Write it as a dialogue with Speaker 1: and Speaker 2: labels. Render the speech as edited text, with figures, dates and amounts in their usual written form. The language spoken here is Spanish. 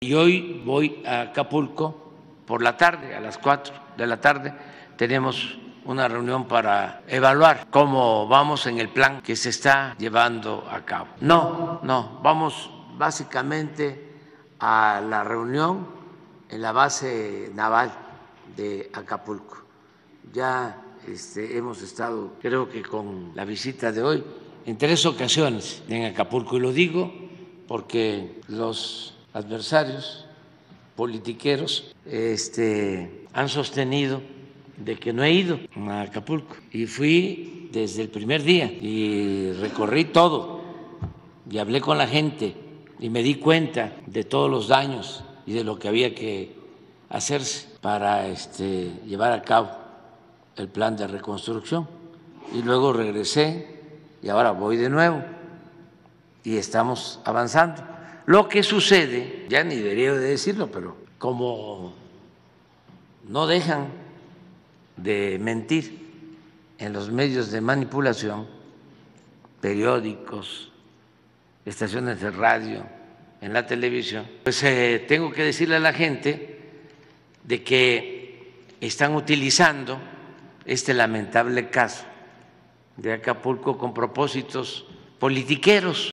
Speaker 1: Y hoy voy a Acapulco por la tarde, a las 4 de la tarde. Tenemos una reunión para evaluar cómo vamos en el plan que se está llevando a cabo. No, vamos básicamente a la reunión en la base naval de Acapulco. Ya hemos estado, creo que con la visita de hoy, en 3 ocasiones en Acapulco, y lo digo porque los adversarios politiqueros han sostenido de que no he ido a Acapulco, y fui desde el primer día y recorrí todo y hablé con la gente y me di cuenta de todos los daños y de lo que había que hacerse para llevar a cabo el plan de reconstrucción. Y luego regresé y ahora voy de nuevo y estamos avanzando. Lo que sucede, ya ni debería de decirlo, pero como no dejan de mentir en los medios de manipulación, periódicos, estaciones de radio, en la televisión, pues tengo que decirle a la gente de que están utilizando este lamentable caso de Acapulco con propósitos politiqueros.